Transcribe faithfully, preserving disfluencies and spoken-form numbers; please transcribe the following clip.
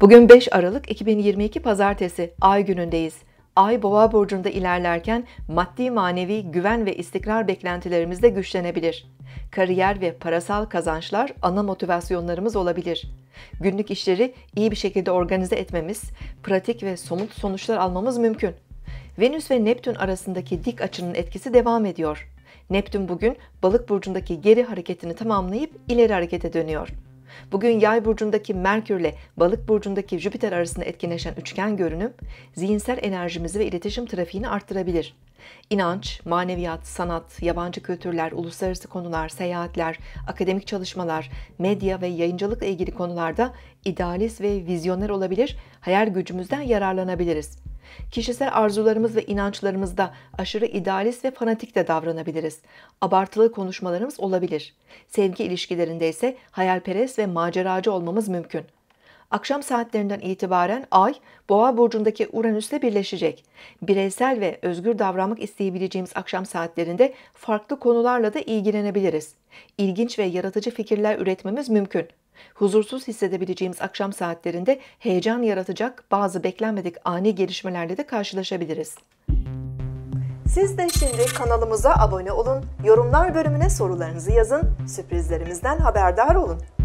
Bugün beş Aralık iki bin yirmi iki Pazartesi, Ay günündeyiz. Ay Boğa burcunda ilerlerken maddi manevi güven ve istikrar beklentilerimiz de güçlenebilir. Kariyer ve parasal kazançlar ana motivasyonlarımız olabilir. Günlük işleri iyi bir şekilde organize etmemiz, pratik ve somut sonuçlar almamız mümkün. Venüs ve Neptün arasındaki dik açının etkisi devam ediyor. Neptün bugün Balık burcundaki geri hareketini tamamlayıp ileri harekete dönüyor. Bugün Yay burcundaki Merkür ile Balık burcundaki Jüpiter arasında etkileşen üçgen görünüm, zihinsel enerjimizi ve iletişim trafiğini arttırabilir. İnanç, maneviyat, sanat, yabancı kültürler, uluslararası konular, seyahatler, akademik çalışmalar, medya ve yayıncılıkla ilgili konularda idealist ve vizyoner olabilir, hayal gücümüzden yararlanabiliriz. Kişisel arzularımız ve inançlarımızda aşırı idealist ve fanatik de davranabiliriz. Abartılı konuşmalarımız olabilir. Sevgi ilişkilerinde ise hayalperest ve maceracı olmamız mümkün. Akşam saatlerinden itibaren Ay, Boğa burcundaki Uranüs'le birleşecek. Bireysel ve özgür davranmak isteyebileceğimiz akşam saatlerinde farklı konularla da ilgilenebiliriz. İlginç ve yaratıcı fikirler üretmemiz mümkün. Huzursuz hissedebileceğimiz akşam saatlerinde heyecan yaratacak bazı beklenmedik ani gelişmelerle de karşılaşabiliriz. Siz de şimdi kanalımıza abone olun, yorumlar bölümüne sorularınızı yazın, sürprizlerimizden haberdar olun.